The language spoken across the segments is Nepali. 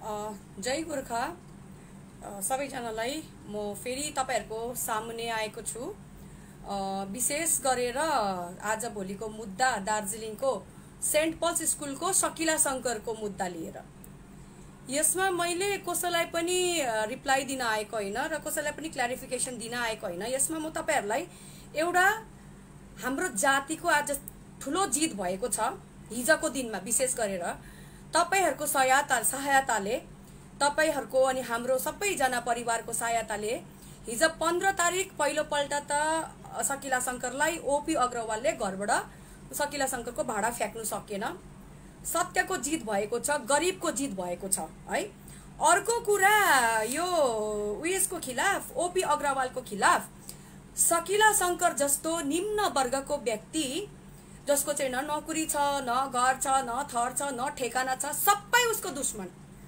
जय गोर्खा सबैजनालाई म फेरि तपाईहरुको सामुने आएको छु। विशेष गरेर आज भोलिको मुद्दा दार्जिलिङको सेन्ट पल्स स्कुलको सकिला शंकरको मुद्दा लिएर। यसमा मैले कसैलाई पनि रिप्लाई दिन आएको हैन र कसैलाई पनि क्ल्यारिफिकेसन दिन आएको हैन। यसमा म तपाईहरुलाई एउटा हाम्रो जातिको आज ठुलो जित भएको छ। हिजोको दिनमा विशेष गरेर तपाईहरुको सहायताले तपाईहरुको अनि हाम्रो सबैजना परिवारको सहायताले हिजो 15 तारिक पहिलो पल्ट त सकिला शंकरलाई ओपी अग्रवालले घरबाट सकिला शंकरको भाडा फ्याक्नु सकेन। सत्यको जित भएको छ, गरिबको जित भएको छ है। अर्को कुरा यो उयसको खिलाफ ओपी अग्रवालको खिलाफ सकिला शंकर जस्तो निम्न वर्गको व्यक्ति जसको चाहिँ न नौकरी छ, न घर छ, न थर छ, न ठेकाना छ, सबै उसको दुश्मन।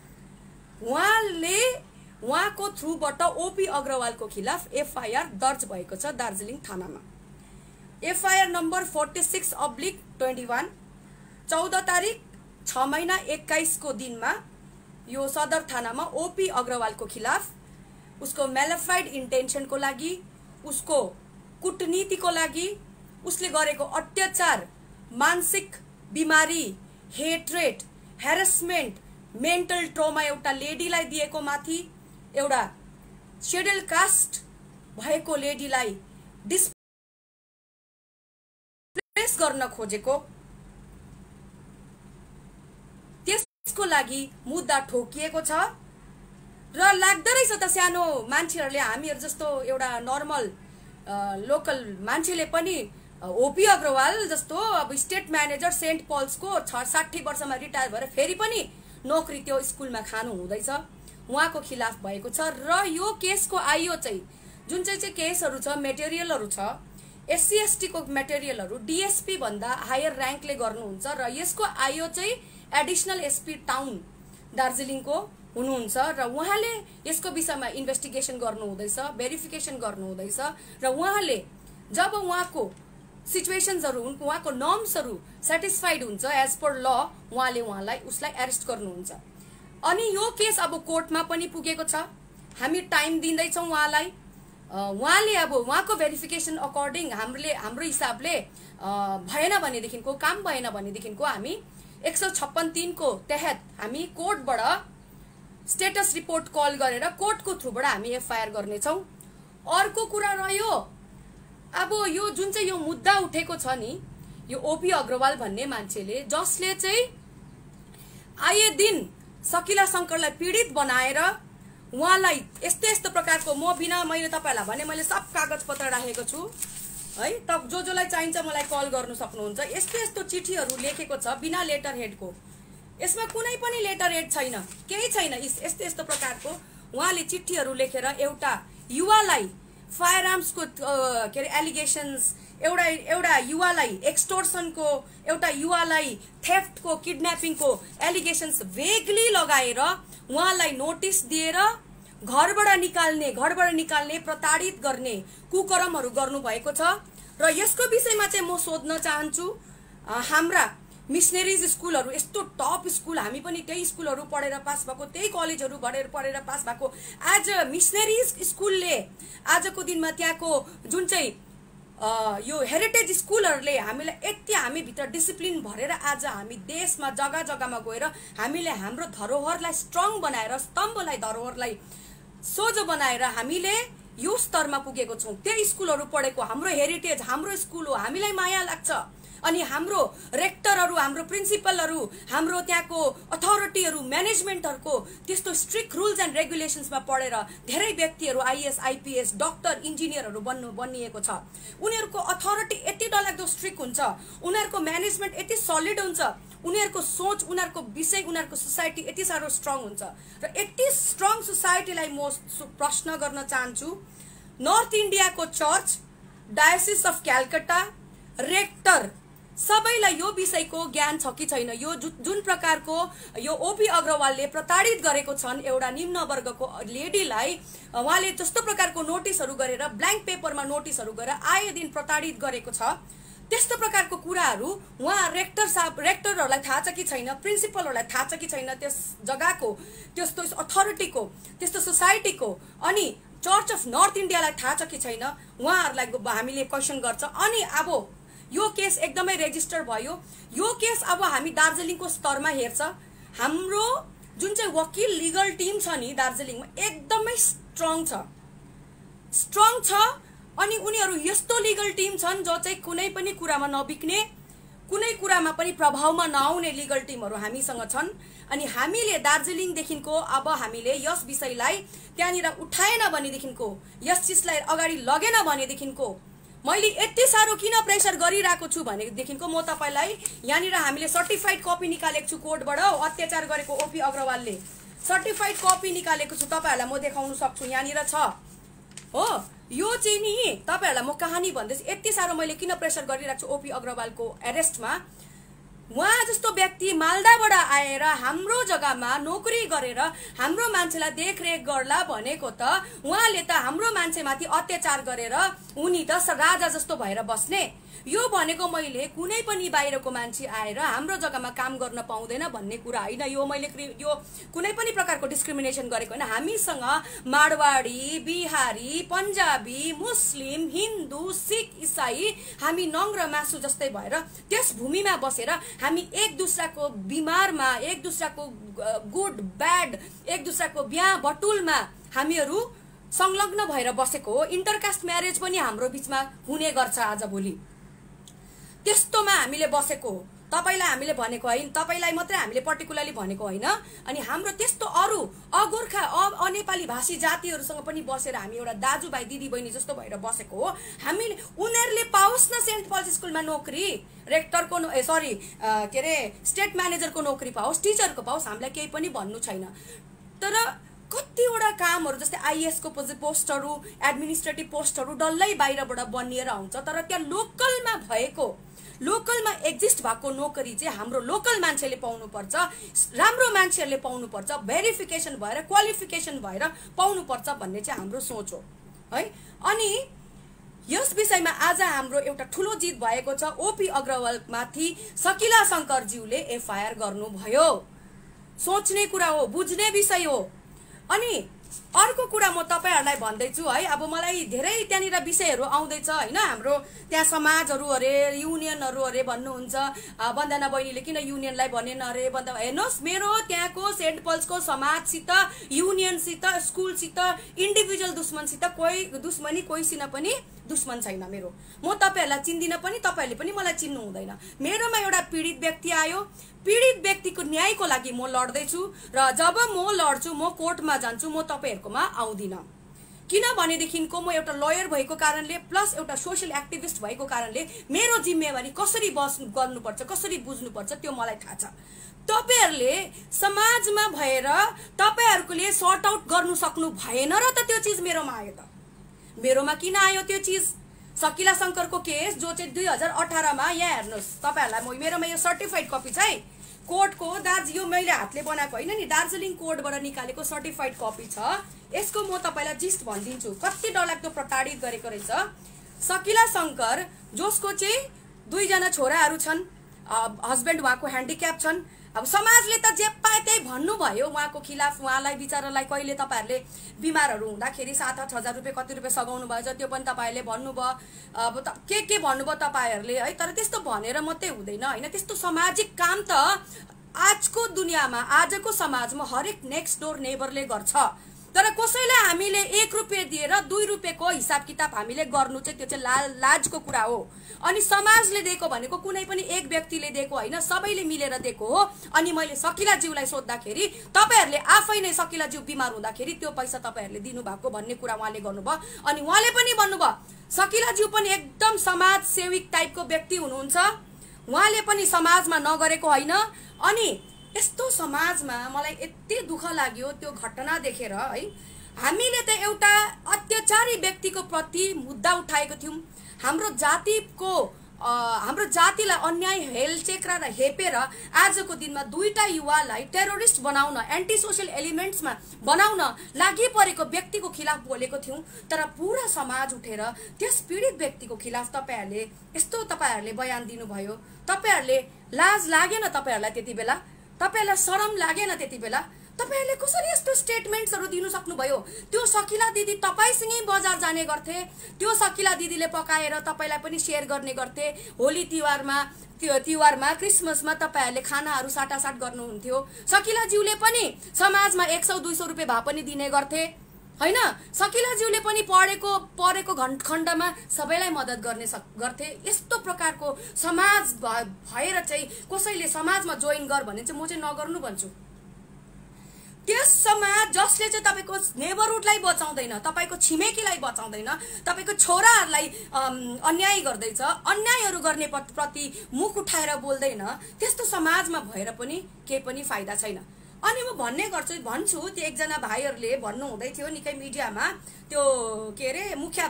उहाँको थ्रुबाट ओपी अग्रवालको खिलाफ एफआईआर दर्ज भएको छ दार्जिलिङ थानामा। एफआईआर नम्बर 46/21 14 तारिक 6 महिना 21 को दिनमा यो सदर थानामा ओपी अग्रवालको खिलाफ उसको मेलिफाइड इन्टेन्सन को लागि, उसको कूटनीतिको लागि, उसले गरेको अत्याचार, मानसिक बिमारी, हेट्रेट, हेरेसमेन्ट, मेन्टल ट्रोमा एउटा लेडीलाई दिएको माथि एउटा शेड्युल कास्ट भएको लेडीलाई डिस्प्लेस गर्न खोजेको, त्यसको लागि मुद्दा ठोकिएको छ। र लाग्दै रहेछ त सानो मान्छेहरुले, हामीहरु जस्तो एउटा नर्मल लोकल मान्छेले पनि ओपी अग्रवाल जस्तो अब स्टेट म्यानेजर सेन्ट पल्स को 60 वर्षमा रिटायर भएर फेरि पनि नोकरी त्यो स्कुलमा खानु हुँदैछ, उहाँको खिलाफ भएको छ। र यो केसको आइयो चाहिँ जुन चाहिँ केसहरु छ, मेटेरियलहरु छ, एससी एसटी को मेटेरियलहरु डीएसपी भन्दा हायर र्याङ्कले गर्नुहुन्छ र यसको आइयो चाहिँ एडिशनल एसपी टाउन दार्जिलिङको हुनुहुन्छ र उहाँले यसको विषयमा इन्भेस्टिगेसन गर्नु हुँदैछ, भेरिफिकेसन गर्नु हुँदैछ र उहाँले जब उहाँको सिचुएशन्सहरु, उहाँको नर्म्सहरु सेटिस्फाइड हुन्छ एज पर ल, उहाँले उसलाई एरेस्ट गर्नुहुन्छ। अनि यो केस अब कोर्टमा पनि पुगेको छ। हामी टाइम दिँदै छौं उहाँलाई। उहाँले अब उहाँको भेरिफिकेसन अकर्डिङ हाम्रो हिसाबले भएन भनेदेखिको, काम भएन भनेदेखिको हामी 156(3) को तहत हामी कोर्टबाट स्टेटस रिपोर्ट कल गरेर कोर्टको थ्रुबाट हामी एफआईआर गर्नेछौं। अर्को कुरा रह्यो अब यो जुन चाहिँ यो मुद्दा उठेको छ नि, यो ओपी अग्रवाल भन्ने मान्छेले जसले चाहिँ आए दिन सकिला शंकरलाई पीडित बनाएर उहाँलाई यस्तो यस्तो प्रकारको, म बिना मैले तपाईहरुलाई भने मैले सब कागज पत्र राखेको छु है, तब जोलाई चाहिन्छ मलाई कल गर्नु सक्नुहुन्छ। यस्तो यस्तो चिठीहरु लेखेको छ बिना लेटर हेडको, यसमा कुनै पनि लेटर हेड छैन, केही छैन। यस्तो यस्तो प्रकारको उहाँले चिठीहरु लेखेर एउटा युवालाई फायर आर्म्सको के अरे एलिगेशन्स, एउटा युवालाई एक्सटोर्सनको, एउटा युवालाई थेफ्टको, किडन्यापिङको एलिगेशन्स वेगली लगाएर उहाँलाई नोटिस दिएर घरबाट निकाल्ने, प्रताडित गर्ने कुकर्महरु गर्नु भएको छ। र यसको विषयमा चाहिँ म सोध्न चाहन्छु, हाम्रा मिशनरीज स्कुलहरु, यस्तो टप स्कुल, हामी पनि त्यही स्कुलहरु पढेर पास भएको, त्यही कलेजहरु पढेर पास भएको, आज मिशनरीज स्कुलले आजको दिनमा त्यहाँको जुन चाहिँ यो हेरिटेज स्कुलहरुले हामीलाई यति हामी भित्र डिसिप्लिन भरेर आज हामी देशमा जग्गा जग्गामा गएर हामीले हाम्रो धरोहरलाई स्ट्रङ बनाएर, स्तम्भलाई, धरोहरलाई सोझो बनाएर हामीले यो स्तरमा पुगेको छौं। त्यही स्कुलहरु पढेको, हाम्रो हेरिटेज, हाम्रो स्कुल हो, हामीलाई माया लाग्छ। अनि हाम्रो रेक्टरहरु, हाम्रो प्रिन्सिपलहरु, हाम्रो त्यहाँको अथोरिटीहरु, म्यानेजमेन्टहरुको त्यस्तो स्ट्रिक्ट रुल्स एन्ड रेगुलेशन्समा पढेर धेरै व्यक्तिहरु आईएएस, आईपीएस, डाक्टर, इन्जिनियरहरु बनिएको छ। उनीहरुको अथोरिटी यति डरलाग्दो स्ट्रिक्ट हुन्छ, उनीहरुको म्यानेजमेन्ट यति सलिड हुन्छ, उनीहरुको सोच, उनीहरुको विषय, उनीहरुको सोसाइटी यति सारो स्ट्रङ हुन्छ। र यति स्ट्रङ सोसाइटीलाई म प्रश्न गर्न चाहन्छु, नर्थ इन्डियाको church, diocese of Calcutta, rector सबैलाई यो विषयको ज्ञान छ कि छैन? यो जुन प्रकारको यो ओपी अग्रवालले प्रताडित गरेको छन् एउटा निम्न वर्गको लेडीलाई, उहाँले जस्तो प्रकारको नोटिसहरु गरेर, ब्ल्याङ्क पेपरमा नोटिसहरु गरेर आए दिन प्रताडित गरेको छ, त्यस्तो प्रकारको कुराहरू उहाँ रेक्टरहरूलाई थाहा छ कि छैन, प्रिन्सिपलहरूलाई थाहा छ कि छैन, त्यस जग्गाको त्यस्तो अथोरिटीको, त्यस्तो सोसाइटीको, अनि चर्च अफ नर्थ इन्डियालाई थाहा छ कि छैन, उहाँहरूलाई हामीले क्वेसन गर्छ। अनि अब यो केस एकदमै रेजिस्टर भयो। यो केस अब हामी दार्जिलिङको स्तरमा हेर्छ। हाम्रो जुन चाहिँ वकिल लिगल टिम छ नि दार्जिलिङमा एकदमै स्ट्रङ छ अनि उनीहरू यस्तो लिगल टिम छन् जो चाहिँ कुनै पनि कुरामा नबिक्ने, कुनै कुरामा पनि प्रभावमा नआउने लिगल टिमहरू हामीसँग छन्। अनि हामीले दार्जिलिङदेखिको अब हामीले यस विषयलाई त्यहाँनिर उठाएन भनेदेखिको, यस चिजलाई अगाडि लगेन भनेदेखिको मैले यति साह्रो किन प्रेसर गरिरहेको छु भनेदेखिको म तपाईलाई यहाँनिर हामीले सर्टिफाइड कपी निकालेको छु कोर्टबाट। अत्याचार गरेको ओपी अग्रवालले सर्टिफाइड कपी निकालेको छु, तपाईहरुलाई म देखाउन सक्छु, यहाँनिर छ हो। यो चाहिँ नि तपाईहरुलाई म कहानी भन्दैछु, यति साह्रो मैले किन प्रेसर गरिरहेको छु ओपी अग्रवालको एरेस्टमा। उहाँ जस्तो व्यक्ति मालदाबाट आएर हाम्रो जग्गामा नोकरी गरेर हाम्रो मान्छेलाई देखरेख गर्ला भनेको त उहाँले त हाम्रो मान्छेमाथि अत्याचार गरेर उनी त राजा जस्तो भएर बस्ने। यो भनेको मैले कुनै पनि बाहिरको मान्छे आएर हाम्रो जग्गामा काम गर्न पाउँदैन भन्ने कुरा हैन। यो मैले यो कुनै पनि प्रकारको डिस्क्रिमिनेसन गरेको हैन। हामीसँग माडवाडी, बिहारी, पन्जाबी, मुस्लिम, हिन्दू, सिख, इसाई हामी नङ र मासु जस्तै भएर त्यस भूमिमा बसेर हामी एक दुसराको बिमारमा, एक दुसराको गुड ब्याड, एक दुसराको बिहा बटुलमा हामीहरू संलग्न भएर बसेको हो। इन्टरकास्ट म्यारेज पनि हाम्रो बीचमा हुने गर्छ आज भोलि। त्यस्तोमा हामीले बसेको हो। तपाईलाई हामीले भनेको हैन, तपाईलाई मात्रै हामीले पर्टिकुलरली भनेको हैन। अनि हाम्रो त्यस्तो अरु अगोर्खा अनेपाली भाषी जातिहरुसँग पनि बसेर हामी एउटा दाजुभाइ दिदीबहिनी जस्तो भएर बसेको हो। हामीले उनीहरुले पाओस् न सेन्ट पल्स स्कुलमा नोकरी, रेक्टरको के रे स्टेट म्यानेजरको नोकरी पाओस्, टिचरको पाओस्, हामीलाई केही पनि भन्नु छैन। तर कतिवटा कामहरु जस्तै आईएएस को पोस्टहरु, एडमिनिस्ट्रेटिभ पोस्टहरु डल्लै बाहिरबाट बनिएर आउँछ। तर त्यहाँ लोकलमा भएको, लोकलमा एक्जिस्ट भएको नोकरी चाहिँ हाम्रो लोकल मान्छेले पाउनु पर्छ, राम्रो मान्छेहरुले पाउनु पर्छ, भेरिफिकेसन भएर क्वालिफिकेसन भएर पाउनु पर्छ भन्ने चाहिँ हाम्रो सोच हो है। अनि यस विषयमा आज हाम्रो एउटा ठूलो जित भएको छ। ओपी अग्रवाल माथि सकिला शंकरज्यूले एफआईआर गर्नुभयो। सोच्ने कुरा हो, बुझ्ने विषय हो। अनि अर्को कुरा म तपाईहरुलाई भन्दैछु है। अब मलाई धेरै त्यहाँनिर विषयहरु आउँदैछ हैन। हाम्रो त्यहाँ समाजहरु अरे, युनियनहरु अरे भन्नुहुन्छ। वन्दना बहिनीले किन युनियनलाई भनेन अरे भन्दा हेर्नुस्, मेरो त्यहाँको सेन्ट पल्सको समाजसित, युनियनसित, स्कुलसित, इन्डिभिजुअल दुश्मनसित कोही दुश्मनी कोहीसित पनि दुश्मन छैन मेरो। म तपाईहरुलाई चिन्दिन पनि, तपाईहरुले पनि मलाई चिन्नु हुँदैन। मेरोमा एउटा पीडित व्यक्ति आयो, पीडित व्यक्तिको न्यायको लागि म लड्दै छु र जब म लड्छु, म कोर्टमा जान्छु, म तपाईहरुकोमा आउँदिन। किनभनेदेखिको म एउटा लयर भएको कारणले प्लस एउटा सोशल एक्टिभिस्ट भएको कारणले मेरो जिम्मेवारी कसरी गर्नुपर्छ, कसरी बुझ्नुपर्छ त्यो मलाई थाहा छ। तपाईहरुले समाजमा भएर तपाईहरुले सर्ट आउट गर्नु सक्नु भएन र त त्यो चीज मेरोमा आयो त। मेरोमा किन आयो त्यो चीज? सकिला शंकरको केस जो चाहिँ 2018 मा, यहाँ हेर्नुस् तपाईहरुलाई मेरोमा यो सर्टिफाइड कपी छ है, कोर्टको यो मैले हातले बनाएको हैन नि, दार्जिलिङ कोर्टबाट निकालेको सर्टिफाइड कपी छ। यसको म तपाईलाई जिस्ट भनिदिन्छु कति डरलाग्दो प्रताडित गरेको रहेछ। सकिला शंकर जसको चाहिँ 2 जना छोराहरू छन्, हस्बेन्ड उहाँको ह्यान्डिक्याप छन्। अब समाजले त जे पाए त्यही भन्नु भयो उहाँको खिलाफ। उहाँलाई बिचारालाई कहिले तपाईहरुले बिमारहरू हुँदाखेरि 7-8 हजार रुपैयाँ कति रुपैयाँ सगाउनु भएछ त्यो पनि तपाईहरुले भन्नुभयो। अब के भन्नुभयो तपाईहरुले है। तर त्यस्तो भनेर मात्रै हुँदैन हैन। त्यस्तो सामाजिक काम त आजको दुनियाँमा, आजको समाजमा हरेक नेक्स्ट डोर नेबरले गर्छ। तर कसैलाई हामीले 1 रुपैयाँ दिएर 2 रुपैयाँको हिसाब किताब हामीले गर्नु चाहिँ त्यो चाहिँ लाजको कुरा हो। अनि समाजले दिएको भनेको कुनै पनि एक व्यक्तिले दिएको हैन, सबैले मिलेर दिएको हो। अनि मैले सकिला ज्यूलाई सोध्दाखेरि तपाईहरुले आफै नै सकिला ज्यू बिमार हुँदाखेरि त्यो पैसा तपाईहरुले दिनु भएको भन्ने कुरा उहाँले गर्नुभयो। अनि उहाँले पनि भन्नुभयो सकिला ज्यू पनि एकदम समाज सेविक टाइपको व्यक्ति हुनुहुन्छ, उहाँले पनि समाजमा नगरेको हैन। अनि यस्तो समाजमा मलाई यति दुःख लाग्यो त्यो घटना देखेर है। हामीले त एउटा अत्याचारी व्यक्तिको प्रति मुद्दा उठाएको थियौं, हाम्रो जातिको हाम्रो जातिलाई अन्याय हेलचेक्रा र हेपेर आजको दिनमा दुईटा युवालाई टेरोरिस्ट बनाउन, एन्टी सोशल एलिमेन्ट्समा बनाउन लागि परेको व्यक्तिको खिलाफ बोलेको थियौं। तर पूरा समाज उठेर त्यस पीडित व्यक्तिको खिलाफ तपाईहरुले बयान दिनुभयो। तपाईहरुले लाज लागेन? तपाईहरुलाई त्यति बेला तपाईहरुलाई शरम लागेन? त्यति बेला तपाईहरुले कसरी यस्तो स्टेटमेन्ट्सहरु दिनु सक्नुभयो? त्यो सकिला दिदी तपाईसँगै बजार जाने गर्थे, त्यो सकिला दिदीले पकाएर तपाईलाई पनि शेयर गर्ने गर्थे। होली तिहारमा क्रिसमसमा तपाईहरुले खानाहरु साटासाट गर्नुहुन्थ्यो। सकिला ज्यूले पनि समाजमा 100-200 रुपैयाँ भए पनि दिने गर्थे हैन? सकिला ज्यूले पनि परेको खण्डमा सबैलाई मद्दत गर्थे। यस्तो प्रकारको समाज भएर चाहिँ कसैले समाजमा जोइन गर भने चाहिँ म चाहिँ नगर्नु भन्छु। त्यस समाज जसले चाहिँ तपाईको नेबरहुडलाई बचाउँदैन, तपाईको छिमेकीलाई बचाउँदैन, तपाईको छोराहरुलाई अन्याय गर्दैछ, अन्यायहरु गर्ने प्रति मुख उठाएर बोल्दैन, त्यस्तो समाजमा भएर पनि केही पनि फाइदा छैन। अनि म भन्छु त्यो एकजना भाइहरुले भन्नु हुँदै थियो निकै मिडियामा, त्यो के रे मुखिया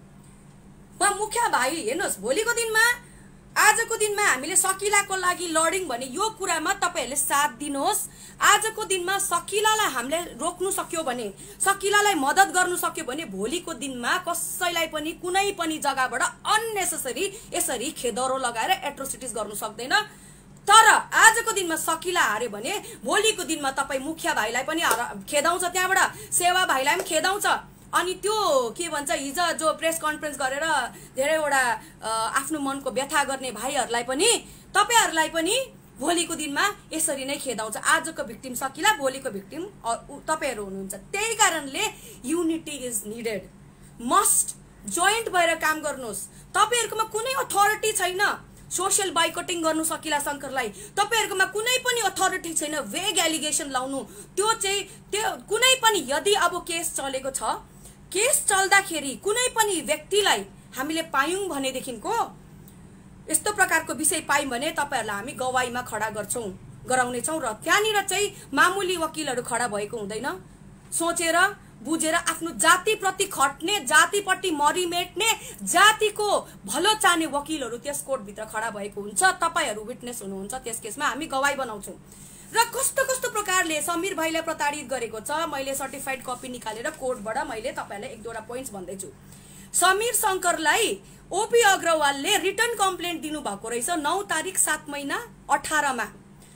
भाइ हेर्नुस्, भोलिको दिनमा आजको दिनमा हामीले सकिलाको लागि लड्यौं भने यो कुरामा तपाईहरुले साथ दिनुहोस्। आजको दिनमा सकिलालाई हामीले रोक्नु सक्यो भने, सकिलालाई मद्दत गर्नु सक्यो भने भोलिको दिनमा कसैलाई पनि कुनै पनि जग्गाबाट अननेसेसरी यसरी खेदरो लगाएर एट्रोसिटिज गर्नु सक्दैन। तर आजको दिनमा सकिला हार्यो भने भोलिको दिनमा तपाई मुखिया भाइलाई पनि खेदाउँछ, त्यहाँबाट सेवा भाइलाई पनि खेदाउँछ। अनि त्यो के भन्छ, हिजो जो प्रेस कन्फरेन्स गरेर धेरैवटा आफ्नो मनको व्यथा गर्ने भाइहरुलाई पनि तपाईहरुलाई पनि भोलिको दिनमा यसरी नै खेदाउँछ। आजको भिक्टिम सकिला, भोलिको भिक्टिम तपाईहरु हुनुहुन्छ। त्यही कारणले unity is needed. Must joint भएर काम गर्नुहोस्। तपाईहरुकोमा कुनै अथोरिटी छैन सोशल बाइकटिङ गर्नु सकिला शंकरलाई, तपाईहरुकोमा कुनै पनि अथोरिटी छैन वेग एलिगेसन लाउनु। त्यो कुनै पनि यदि अब केस चलेको छ, केस चल्दाखेरि कुनै पनि व्यक्तिलाई हामीले पायौं भनेदेखिको यस्तो प्रकारको विषय पायौं भने तपाईहरुलाई हामी गवाहीमा खडा गराउने छौं। र त्यहाँनिर चाहिँ मामुली वकिलहरु खडा भएको हुँदैन। सोचेर बुझेर आफ्नो जातिप्रति खट्ने, जातिपट्टि मरिमेट्ने, जातिको भलो चाहने वकिलहरु त्यस कोर्टभित्र खडा भएको हुन्छ। तपाईहरु विटनेस हुनुहुन्छ। त्यस केसमा हामी गवाही बनाउँछौं। र कस्तो प्रकारले समीर भाइलाई प्रताडित गरेको छ, मैले सर्टिफाइड कपी निकालेर कोर्टबाट मैले तपाईहरुलाई एक दुईवटा पोइन्ट्स भन्दैछु। समीर शंकरलाई ओपी अग्रवालले रिटर्न कम्प्लेन्ट दिनु भएको रहेछ 9 तारिक 7 महिना 18 मा।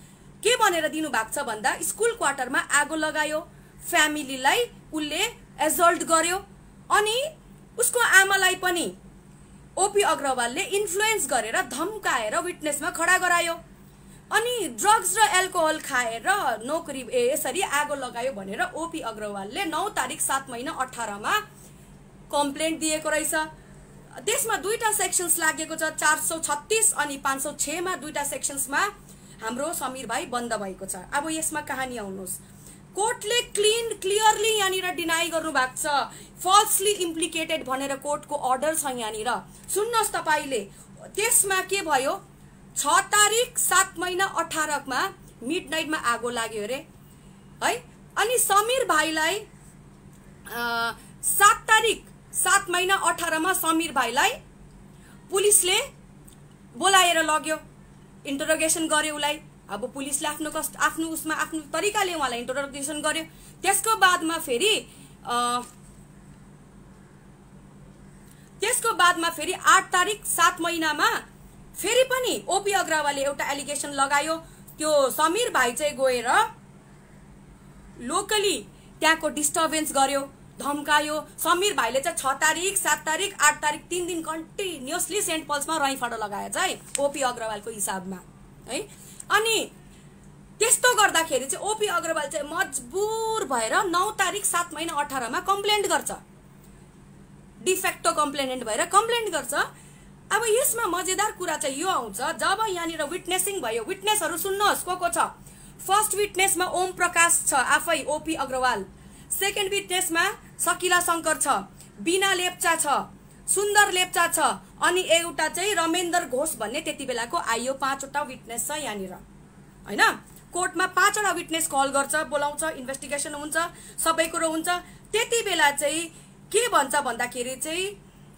के भनेर दिनु भएको छ भन्दा स्कुल क्वार्टरमा आगो लगायो, फ्यामिलीलाई उले एजल्ट गर्यो, अनि उसको आमालाई पनि ओपी अग्रवालले इन्फ्लुएन्स गरेर धम्काएर विटनेसमा खडा गरायो। अनि ड्रग्स र एल्कोहल खाएर नोकरी यसरी आगो लगायो भनेर ओपी अग्रवालले 9 तारिक 7 महिना 18 मा कम्प्लेन्ट दिएको रहेछ। त्यसमा दुईटा सेक्सन्स लागेको छ, 436 अनि 506 मा दुईटा सेक्सन्समा हाम्रो समीर भाइ बन्द भएको छ। अब यसमा कहानी आउनुहोस्, कोर्टले क्लियरली यहाँनिर डिनाई गर्नु भएको छ, फल्सली इम्प्लिकेटेड भनेर कोर्टको अर्डर छ यहाँनिर। सुन्नुहोस् तपाईले, त्यसमा के भयो, 6 तारिक 7 महिना 18 मा मिडनाइटमा आगो लाग्यो रे है। अनि समीर भाइलाई 7 तारिक 7 महिना 18 मा समीर भाइलाई पुलिसले बोलाएर लग्यो, इन्टरोगेसन गर्यो उलाई। अब पुलिसले आफ्नो तरिकाले उहाँलाई इन्टरोगेसन गर्यो। त्यसको बादमा फेरि 8 तारिक 7 महिनामा फेरि पनि ओपी अग्रवालले एउटा एलिगेसन लगायो। त्यो समीर भाइ चाहिँ गएर लोकली त्यहाँको डिस्टर्बेन्स गर्यो, धम्कायो। समीर भाइले चाहिँ 6 तारिक 7 तारिक 8 तारिक 3 दिन कन्टिन्युअसली सेन्ट पल्समा रैफाडो लगाएछ है ओपी अग्रवालको हिसाबमा है। अनि त्यस्तो गर्दाखेरि चाहिँ ओपी अग्रवाल चाहिँ मजबुर भएर 9 तारिक 7 महिना 18 मा कम्प्लेन्ट गर्छ, डिफेक्टो कम्प्लेनेन्ट भएर कम्प्लेन्ट गर्छ। अब यसमा मजेदार कुरा चाहिँ यो आउँछ, जब यहाँनिर विटनेसिङ भयो, विटनेसहरु सुन्नुहोस् को छ। फर्स्ट विटनेसमा ओम प्रकाश छ आफै ओपी अग्रवाल, सेकेन्ड विटनेसमा सकिला शंकर छ, बीना लेप्चा छ, सुन्दर लेप्चा छ, अनि एउटा चाहिँ रमेन्द्र घोष भन्ने त्यति बेलाको आइयो। 5 वटा विटनेस छ यहाँनिर हैन। कोर्टमा 5 वटा विटनेस कल गर्छ, बोलाउँछ, इन्भेस्टिगेसन हुन्छ, सबै कुरो हुन्छ। त्यति बेला चाहिँ के भन्छ भन्दाखेरि चाहिँ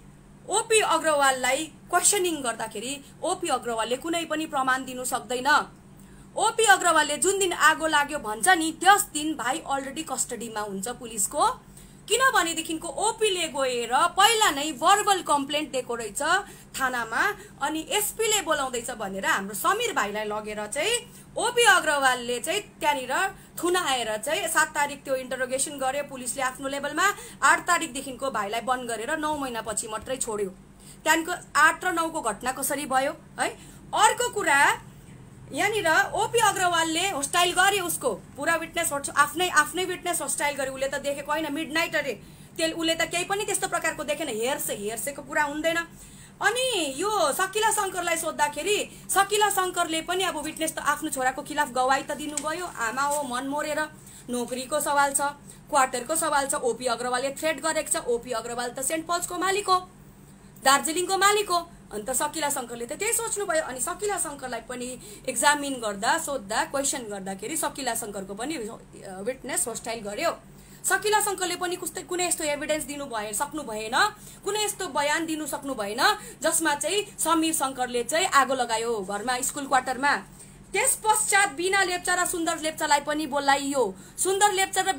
ओपी अग्रवाललाई क्वेसनिङ गर्दाखेरि ओपी अग्रवालले कुनै पनि प्रमाण दिनु सक्दैन। ओपी अग्रवालले जुन दिन आगो लाग्यो भन्छ नि त्यस दिन भाइ अलरेडी कस्टडीमा हुन्छ पुलिसको। किनभनेदेखिको ओपीले गएर पहिला नै भर्बल कम्प्लेन्ट दिएको रहेछ थानामा, अनि एसपीले बोलाउँदैछ भनेर हाम्रो समीर भाइलाई लगेर चाहिँ ओपी अग्रवालले चाहिँ त्यहाँनिर थुनाएर चाहिँ 7 तारिक त्यो इन्टरोगेसन गर्यो पुलिसले आफ्नो लेभलमा। 8 तारिकदेखिको भाइलाई बन्द गरेर 9 महिनापछि मात्रै छोड्यो। त्यहाँको 8 र 9 को घटना कसरी भयो है। अर्को कुरा यहाँनिर ओपी अग्रवालले होस्टाइल गर्यो, उसको पुरा विटनेस आफ्नै विटनेस होस्टाइल गर्यो। उसले त देखेको होइन, मिडनाइट अरे उसले त केही पनि त्यस्तो प्रकारको देखेन। हेर्सेको कुरा हुँदैन। अनि यो सकिला शङ्करलाई सोद्धाखेरि सकिला शङ्करले पनि अब विटनेस त आफ्नो छोराको खिलाफ गवाही त दिनुभयो। आमा हो मन मोरेर, नोकरीको सवाल छ, क्वार्टरको सवाल छ। ओपी अग्रवालले थ्रेट गरेको छ। ओपी अग्रवाल त सेन्ट पल्सको मालिक हो, दार्जिलिङको मालिक हो। अन्त सकिला शङ्करले त त्यही सोच्नुभयो। अनि सकिला शङ्करलाई पनि एक्जामिन गर्दा सोद्धा क्वेसन गर्दाखेरि सकिला शङ्करको पनि विटनेस होस्टाइल गर्यो। सकिला शङ्करले पनि कुनै यस्तो एभिडेन्स दिनु सक्नु भएन, कुनै यस्तो बयान दिनु सक्नु भएन जसमा चाहिँ समीर शङ्करले चाहिँ आगो लगायो घरमा, स्कुल क्वार्टरमा। त्यस पश्चात बिना लेप्चा र सुन्दर लेप्चालाई पनि बोलाइयो। सुन्दर लेप्चा र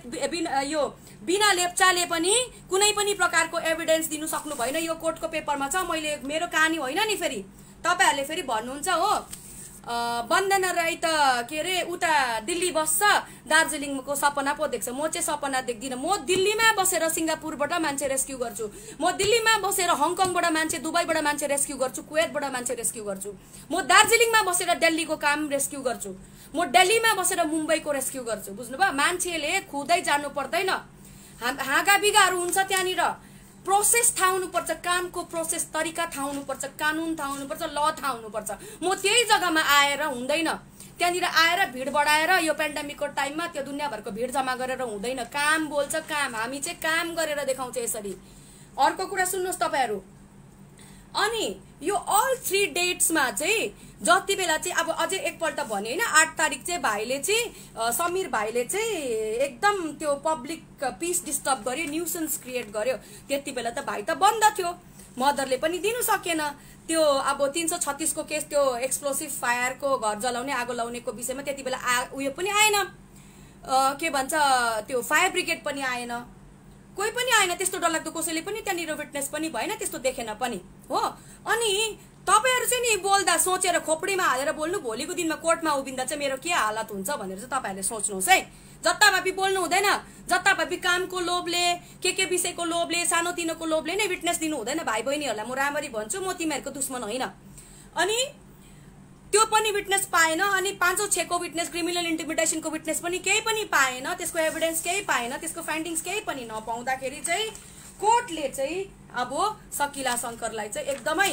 बिना लेप्चाले पनि कुनै पनि प्रकारको एभिडेन्स दिनु सक्नु भएन। यो कोर्टको पेपरमा छ, मेरो कहानी होइन नि। फेरि तपाईहरुले फेरि भन्नुहुन्छ हो वन्दना राई त के रे उता दिल्ली बस्छ, दार्जिलिङको सपना पो देख्छ। म चाहिँ सपना देख्दिन। म दिल्लीमा बसेर सिङ्गापुरबाट मान्छे रेस्क्यु गर्छु, म दिल्लीमा बसेर हङकङबाट मान्छे, दुबईबाट मान्छे रेस्क्यु गर्छु, कुवेतबाट मान्छे रेस्क्यु गर्छु। म दार्जिलिङमा बसेर दिल्लीको काम रेस्क्यु गर्छु, म दिल्लीमा बसेर मुम्बईको रेस्क्यु गर्छु। बुझ्नुभयो? मान्छेले खुदै जानु पर्दैन। हाँगा बिगाहरू हुन्छ त्यहाँनिर। प्रोसेस थाहा हुनुपर्छ, कामको प्रोसेस तरिका थाहा हुनुपर्छ, कानुन थाहा हुनुपर्छ, ल थाहा हुनुपर्छ। म त्यही जग्गामा आएर हुँदैन, त्यहाँनिर आएर भिड बढाएर यो पेन्डेमिकको टाइममा त्यो दुनियाँभरको भिड जम्मा गरेर हुँदैन। काम बोल्छ काम, हामी चाहिँ काम गरेर देखाउँछ यसरी। अर्को कुरा सुन्नुहोस् तपाईहरु, अनि यो अल 3 डेट्समा चाहिँ जति बेला चाहिँ अब अझै एकपल्ट भने हैन, 8 तारिक चाहिँ भाइले चाहिँ समीर भाइले चाहिँ एकदम त्यो पब्लिक पीस डिस्टर्ब गर्यो, न्यूसेन्स क्रिएट गर्यो। त्यति बेला त भाइ त बन्द थियो, मदरले पनि दिनु सकेन। त्यो अब 336 को केस, त्यो एक्सप्लोसिभ फायरको घर जलाउने आगो लाउनेको विषयमा त्यति बेला उयो पनि आएन, के भन्छ त्यो फायर ब्रिगेड पनि आएन, कोही पनि आएन। त्यस्तो डरलाग्दो कसैले पनि त्यहाँनिर विटनेस पनि भएन, त्यस्तो देखेन पनि हो। अनि तपाईहरु चाहिँ नि बोल्दा सोचेर खोपडीमा हालेर बोल्नु, भोलिको दिनमा कोर्टमा उभिँदा चाहिँ मेरो के हालत हुन्छ भनेर चाहिँ तपाईहरुले सोच्नुहोस् है। जताभावी बोल्नु हुँदैन, जताभावी कामको लोभले, के विषयको लोभले, सानोतिनोको लोभले नै विटनेस दिनु हुँदैन। भाइ बहिनीहरुलाई म राम्ररी भन्छु, म तिमीहरुको दुश्मन होइन। अनि त्यो पनि विटनेस पाएन। अनि 506 को विटनेस, क्रिमिनल इन्टिमिडेसनको विटनेस पनि केही पनि पाएन, त्यसको एभिडेन्स केही पाएन, त्यसको फाइन्डिङ्स केही पनि नपाउँदाखेरि चाहिँ कोर्टले चाहिँ अब सकिला शङ्करलाई चाहिँ एकदमै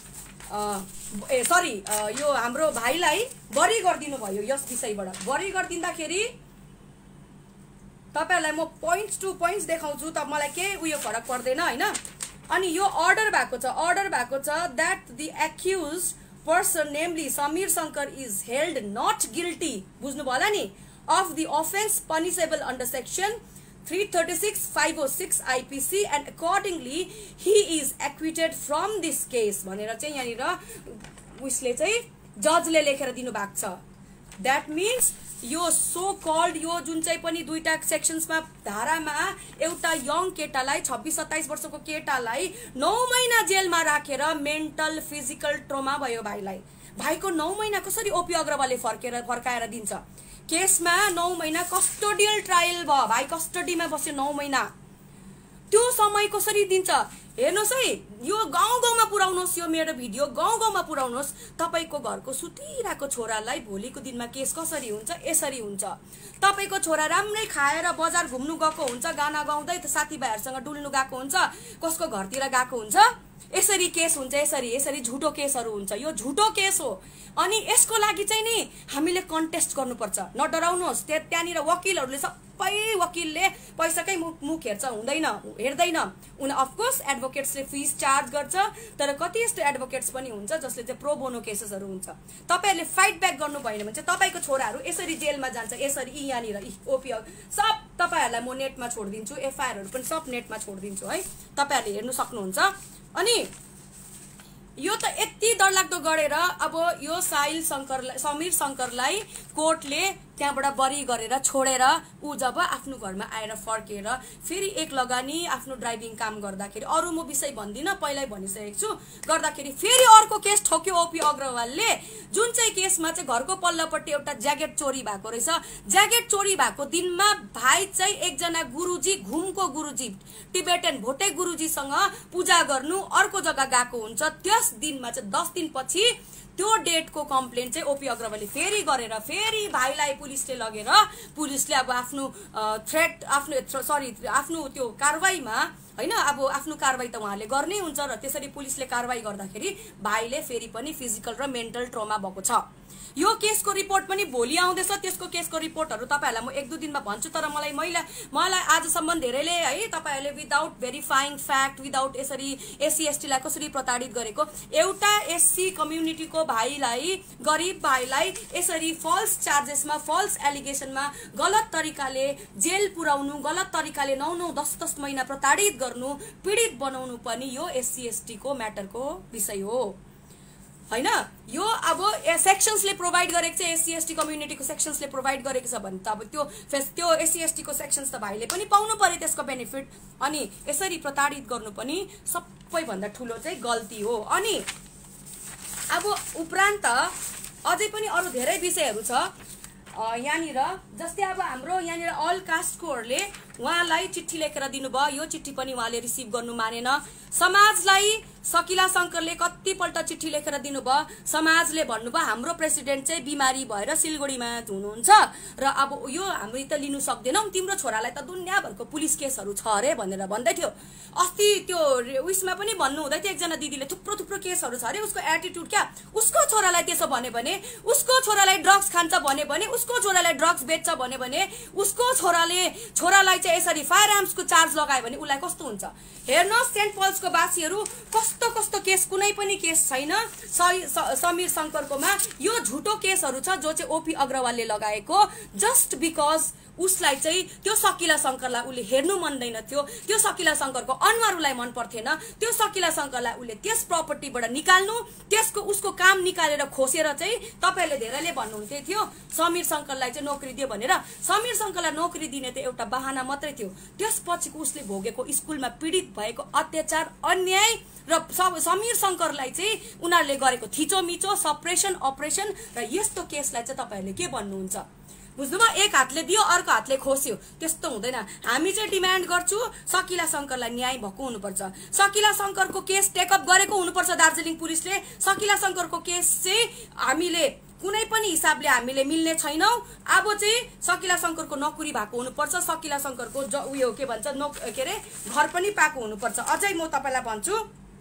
यो हाम्रो भाइलाई बरी गरिदिनु भयो यस विषयबाट। बरी गरिदिँदाखेरि तपाईहरुलाई म पोइन्ट्स टु पोइन्ट्स देखाउँछु, त मलाई के उयो फरक पर्दैन हैन। अनि यो अर्डर भएको छ that the accused person, namely Samir Shankar, is held not guilty, बुझ्नुभयो होला नि, of the offense punishable under section 336, 506 IPC and accordingly he is acquitted from this case भनेर चाहिँ यहाँनिर उसले चाहिँ जजले लेखेर दिनु भएको छ। That means यो सो कल्ड यो जुन चाहिँ पनि दुईटा सेक्सन्समा धारामा एउटा यङ केटालाई 26-27 वर्षको केटालाई 9 महिना जेलमा राखेर मेन्टल फिजिकल ट्रोमा भयो भाइलाई। भाइको 9 महिना कसरी ओपी अग्रवालले फर्काएर दिन्छ? केसमा 9 महिना कस्टोडियल ट्रायल भयो, भाइ कस्टडीमा बस्यो 9 महिना। त्यो समय कसरी दिन्छ? हेर्नुहोस् है, यो गाउँ गाउँमा पुर्याउनुहोस्, यो मेरो भिडियो गाउँ गाउँमा पुर्याउनुहोस्। तपाईको घरको सुतिरहेको छोरालाई भोलिको दिनमा केस कसरी हुन्छ? यसरी हुन्छ। तपाईको छोरा राम्रै खाएर बजार घुम्नु गएको हुन्छ, गाना गाउँदै साथीभाइहरुसँग डुल्नु गएको हुन्छ, कसको घरतिर गएको हुन्छ, यसरी केस हुन्छ। यसरी झुटो केसहरु हुन्छ। यो झुटो केस हो। अनि यसको लागि चाहिँ नि हामीले कन्टेस्ट गर्नुपर्छ। नडराउनुहोस्। त्यहाँनिर वकिलहरुले सबै वकिलले पैसाकै मुख हेर्दैन। अफ कोर्स एडभोकेट्सले फीस चार्ज गर्छ, तर कति यस्तो एडभोकेट्स पनि हुन्छ जसले चाहिँ प्रो बोनो केसेसहरु हुन्छ। तपाईहरुले फाइट ब्याक गर्नु भएन भने चाहिँ तपाईको छोराहरु यसरी जेलमा जान्छ। यसरी यहाँनिर ओपी सब तपाईहरुलाई म नेटमा छोड्दिन्छु, एफआईआरहरु पनि सब नेटमा छोड्दिन्छु है, तपाईहरुले हेर्नु सक्नुहुन्छ। अनि यो त यति डरलाग्दो गरेर अब यो समीर शंकरलाई कोर्टले त्यहाँबाट बरी गरेर छोडेर ऊ जब आफ्नो घरमा आएर फर्केर फेरि एक लगानी आफ्नो ड्राइभिङ काम गर्दाखेरि अरु म विषय भन्दिन पहिल्यै भनिसकेको छु गर्दाखेरि फेरि अर्को केस ठोक्यो ओपी अग्रवालले जुन चाहिँ केसमा चाहिँ घरको पल्लोपट्टि एउटा ज्याकेट चोरी भएको रहेछ ज्याकेट चोरी भएको दिनमा भाइ चाहिँ एकजना गुरुजी घुमको गुरुजी टिबेटन भोटे गुरुजीसँग पूजा गर्नु अर्को जग्गा गएको हुन्छ त्यस दिनमा चाहिँ 10 दिनपछि त्यो डेटको कम्प्लेन चाहिँ ओपी अग्रवालले फेरि गरेर फेरि भाइलाई पुलिसले लगेर पुलिसले अब आफ्नो थ्रेट आफ्नो त्यो कारबाहीमा हैन अब आफ्नो कारबाही त उहाँले गर्नै हुन्छ र त्यसरी पुलिसले कारबाही गर्दाखेरि भाइले फेरि पनि फिजिकल र मेन्टल ट्रमा भएको छ यो केसको रिपोर्ट पनि भोलि आउँदैछ त्यसको केसको रिपोर्टहरु तपाईहरुलाई म 1-2 दिनमा भन्छु तर मलाई आजसम्म धेरैले है तपाईहरुले विदाउट भेरिफाइङ फ्याक्ट विदाउट यसरी एससी एसटी लाई कसरी प्रताडित गरेको एउटा एससी कम्युनिटीको भाइलाई गरिब भाइलाई यसरी फल्स चार्जेसमा फल्स एलिगेसनमा गलत तरिकाले जेल पुर्याउनु गलत तरिकाले 9-10 महिना प्रताडित गर्नु पीडित बनाउनु पनि यो एससी एसटी को म्याटरको विषय हो हैन यो अब सेक्सन्सले प्रोवाइड गरेको छ एससी एसटी कम्युनिटीको सेक्सन्सले प्रोवाइड गरेको छ भने त अब त्यो एससी एसटी को सेक्सन्स त भाइले पनि पाउनु पर्यो त्यसको बेनिफिट अनि यसरी प्रताडित गर्नु पनि सबैभन्दा ठूलो चाहिँ गल्ती हो अनि अब उपरान्त अझै पनि अरु धेरै विषयहरु छ यहाँनिर जस्तै अब हाम्रो यहाँनिर अल कास्टकोहरुले उहाँलाई चिट्ठी लेखेर दिनुभयो यो चिट्ठी पनि उहाँले रिसिभ गर्नु मानेन समाजलाई सकिला शंकरले कतिपल्ट चिट्ठी लेखेर दिनुभयो समाजले भन्नुभयो हाम्रो प्रेसिडेन्ट चाहिँ बिमारी भएर सिलगढीमा हुनुहुन्छ र अब यो हामी त लिनु सक्दैनौं तिम्रो छोरालाई त दुनियाभरको पुलिस केसहरु छ अरे भनेर भन्दै थियो अस्ति त्यो उइसमा पनि भन्नु हुँदै थियो एकजना दिदीले थुप्रो केसहरु छ अरे उसको एटिट्युड क्या उसको छोरालाई त्यसो भने उसको छोरालाई ड्रग्स खान्छ भने उसको छोरालाई ड्रग्स बेच्छ भने उसको छोरालाई चाहिँ यसरी फायर आर्म्सको चार्ज लगायो भने उलाई कस्तो हुन्छ हेर्नुहोस् सेन्ट पल्सको वासीहरु कस्तो केस कुनै पनि केस छैन समीर शंकरकोमा यो झुटो केसहरु छ जो चाहिँ ओपी अग्रवालले लगाएको जस्ट बिकज उसलाई चाहिँ त्यो सकिला शंकरलाई उले हेर्नु मनदैन थियो त्यो सकिला शंकरको अनुहार उलाई मन पर्थेन त्यो सकिला शंकरलाई उले त्यस प्रपर्टीबाट निकाल्नु त्यसको उसको काम निकालेर खोसेर चाहिँ तपाईहरुले धेरैले भन्नुहुन्थ्यो थियो समीर शंकरलाई चाहिँ नोकरी दियो भनेर समीर शंकरलाई नोकरी दिने त एउटा बहाना मात्रै थियो त्यसपछिको उसले भोगेको स्कुलमा पीडित भएको अत्याचार अन्याय र समीर शंकरलाई चाहिँ उनीहरुले गरेको थिचोमिचो सप्रेसन अपरेसन र यस्तो केसलाई चाहिँ तपाईहरुले के भन्नुहुन्छ बुझ्नुमा एक हातले दियो अर्को हातले खोस्यो त्यस्तो हुँदैन हामी चाहिँ डिमान्ड गर्छु सकिला शंकरलाई न्याय भएको हुनुपर्छ सकिला शंकरको केस टेकअप गरेको हुनुपर्छ दार्जिलिङ पुलिसले सकिला शंकरको केस चाहिँ हामीले कुनै पनि हिसाबले हामीले मिल्ने छैनौ अब चाहिँ सकिला शंकरको नोकरी भएको हुनुपर्छ सकिला शंकरको उयो के भन्छ के रे घर पनि पाएको हुनुपर्छ अझै म तपाईलाई भन्छु